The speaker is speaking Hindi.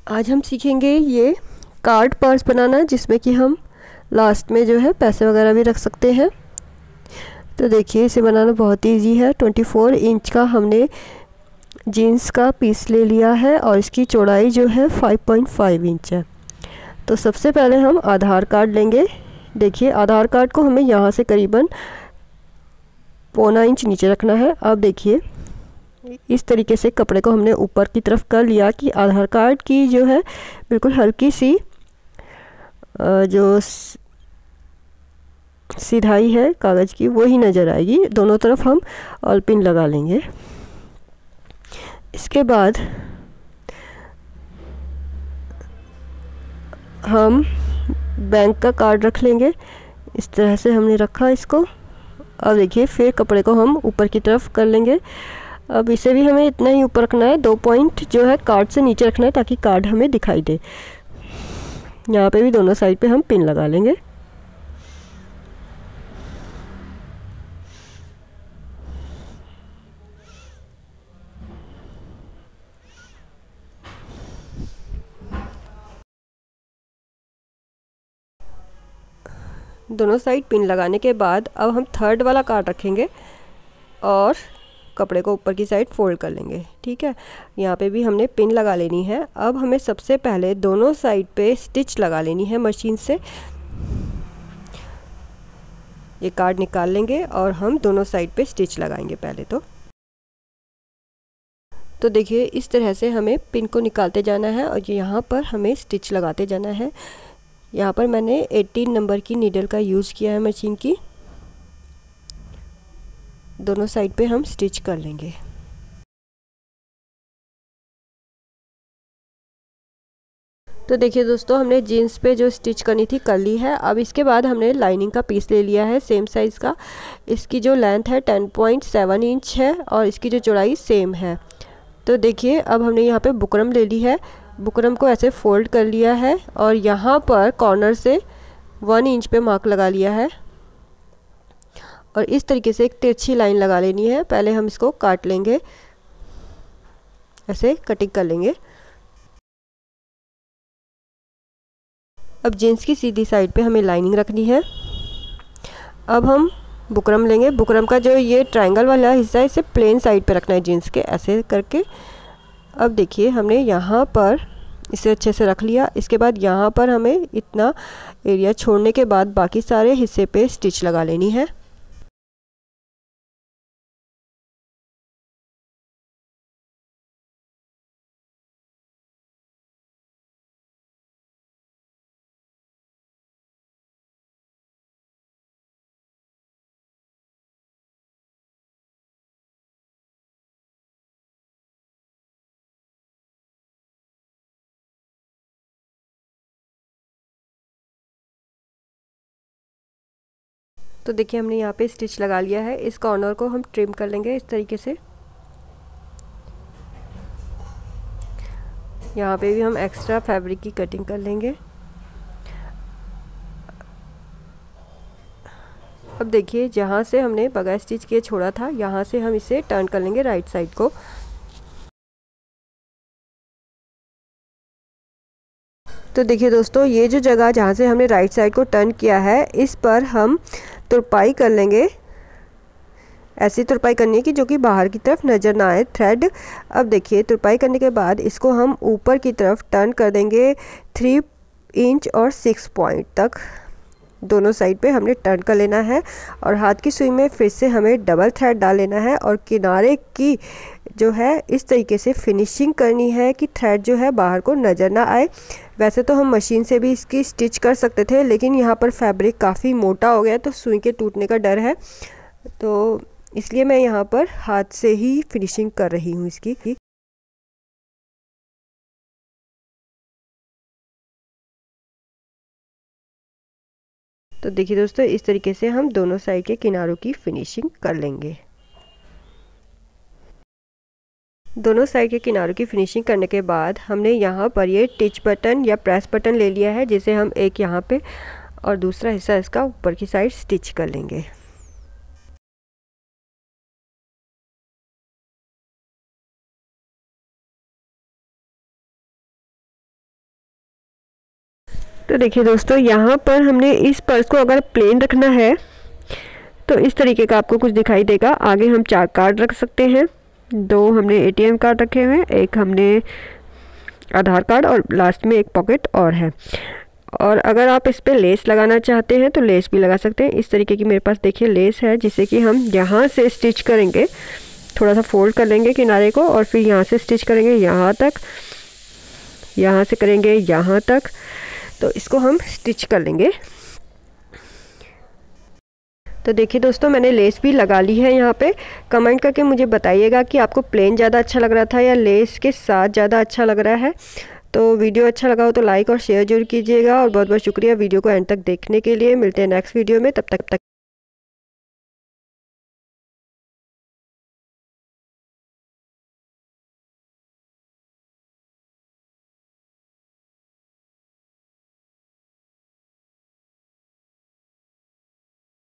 आज हम सीखेंगे ये कार्ड पर्स बनाना, जिसमें कि हम लास्ट में जो है पैसे वगैरह भी रख सकते हैं। तो देखिए, इसे बनाना बहुत ईजी है। 24 इंच का हमने जीन्स का पीस ले लिया है और इसकी चौड़ाई जो है 5.5 इंच है। तो सबसे पहले हम आधार कार्ड लेंगे। देखिए, आधार कार्ड को हमें यहाँ से करीबन 1.25 इंच नीचे रखना है। अब देखिए, इस तरीके से कपड़े को हमने ऊपर की तरफ कर लिया कि आधार कार्ड की जो है बिल्कुल हल्की सी जो सिधाई है कागज़ की वो ही नज़र आएगी। दोनों तरफ हम ऑल पिन लगा लेंगे। इसके बाद हम बैंक का कार्ड रख लेंगे। इस तरह से हमने रखा इसको। अब देखिए, फिर कपड़े को हम ऊपर की तरफ कर लेंगे। अब इसे भी हमें इतना ही ऊपर रखना है, 2 पॉइंट जो है कार्ड से नीचे रखना है ताकि कार्ड हमें दिखाई दे। यहाँ पे भी दोनों साइड पे हम पिन लगा लेंगे। दोनों साइड पिन लगाने के बाद अब हम थर्ड वाला कार्ड रखेंगे और कपड़े को ऊपर की साइड फोल्ड कर लेंगे। ठीक है, यहाँ पे भी हमने पिन लगा लेनी है। अब हमें सबसे पहले दोनों साइड पे स्टिच लगा लेनी है मशीन से। ये कार्ड निकाल लेंगे और हम दोनों साइड पे स्टिच लगाएंगे पहले तो देखिए, इस तरह से हमें पिन को निकालते जाना है और यहाँ पर हमें स्टिच लगाते जाना है। यहाँ पर मैंने 18 नंबर की नीडल का यूज़ किया है मशीन की। दोनों साइड पे हम स्टिच कर लेंगे। तो देखिए दोस्तों, हमने जीन्स पे जो स्टिच करनी थी कर ली है। अब इसके बाद हमने लाइनिंग का पीस ले लिया है सेम साइज़ का। इसकी जो लेंथ है 10.7 इंच है और इसकी जो चौड़ाई सेम है। तो देखिए, अब हमने यहाँ पे बुकरम ले ली है। बुकरम को ऐसे फोल्ड कर लिया है और यहाँ पर कॉर्नर से 1 इंच पे मार्क लगा लिया है और इस तरीके से एक तिरछी लाइन लगा लेनी है। पहले हम इसको काट लेंगे, ऐसे कटिंग कर लेंगे। अब जीन्स की सीधी साइड पे हमें लाइनिंग रखनी है। अब हम बुकरम लेंगे। बुकरम का जो ये ट्रायंगल वाला हिस्सा है इसे प्लेन साइड पे रखना है जीन्स के, ऐसे करके। अब देखिए, हमने यहाँ पर इसे अच्छे से रख लिया। इसके बाद यहाँ पर हमें इतना एरिया छोड़ने के बाद बाकी सारे हिस्से पे स्टिच लगा लेनी है। तो देखिए, हमने यहाँ पे स्टिच लगा लिया है। इस कॉर्नर को हम ट्रिम कर लेंगे इस तरीके से। यहाँ पे भी हम एक्स्ट्रा फैब्रिक की कटिंग कर लेंगे। अब देखिए, जहाँ से हमने बगैर स्टिच किए छोड़ा था, यहाँ से हम इसे टर्न कर लेंगे राइट साइड को। तो देखिए दोस्तों, ये जो जगह जहाँ से हमने राइट साइड को टर्न किया है, इस पर हम तुरपाई कर लेंगे। ऐसी तुरपाई करनी है कि जो कि बाहर की तरफ नज़र ना आए थ्रेड। अब देखिए, तुरपाई करने के बाद इसको हम ऊपर की तरफ टर्न कर देंगे 3 इंच और 6 पॉइंट तक। दोनों साइड पे हमने टर्न कर लेना है और हाथ की सुई में फिर से हमें डबल थ्रेड डाल लेना है और किनारे की जो है इस तरीके से फिनिशिंग करनी है कि थ्रेड जो है बाहर को नज़र ना आए। वैसे तो हम मशीन से भी इसकी स्टिच कर सकते थे, लेकिन यहाँ पर फैब्रिक काफ़ी मोटा हो गया तो सुई के टूटने का डर है, तो इसलिए मैं यहाँ पर हाथ से ही फिनिशिंग कर रही हूँ इसकी। तो देखिए दोस्तों, इस तरीके से हम दोनों साइड के किनारों की फिनिशिंग कर लेंगे। दोनों साइड के किनारों की फिनिशिंग करने के बाद हमने यहाँ पर ये टिच बटन या प्रेस बटन ले लिया है, जिसे हम एक यहाँ पे और दूसरा हिस्सा इसका ऊपर की साइड स्टिच कर लेंगे। तो देखिए दोस्तों, यहाँ पर हमने इस पर्स को अगर प्लेन रखना है तो इस तरीके का आपको कुछ दिखाई देगा। आगे हम 4 कार्ड रख सकते हैं, 2 हमने ATM कार्ड रखे हुए हैं, एक हमने आधार कार्ड और लास्ट में एक पॉकेट और है। और अगर आप इस पर लेस लगाना चाहते हैं तो लेस भी लगा सकते हैं। इस तरीके की मेरे पास देखिए लेस है, जिसे कि हम यहाँ से स्टिच करेंगे। थोड़ा सा फोल्ड कर लेंगे किनारे को और फिर यहाँ से स्टिच करेंगे यहाँ तक, यहाँ से करेंगे यहाँ तक, तो इसको हम स्टिच कर लेंगे। तो देखिए दोस्तों, मैंने लेस भी लगा ली है यहाँ पे। कमेंट करके मुझे बताइएगा कि आपको प्लेन ज़्यादा अच्छा लग रहा था या लेस के साथ ज़्यादा अच्छा लग रहा है। तो वीडियो अच्छा लगा हो तो लाइक और शेयर जरूर कीजिएगा और बहुत बहुत शुक्रिया वीडियो को एंड तक देखने के लिए। मिलते हैं नेक्स्ट वीडियो में, तब तक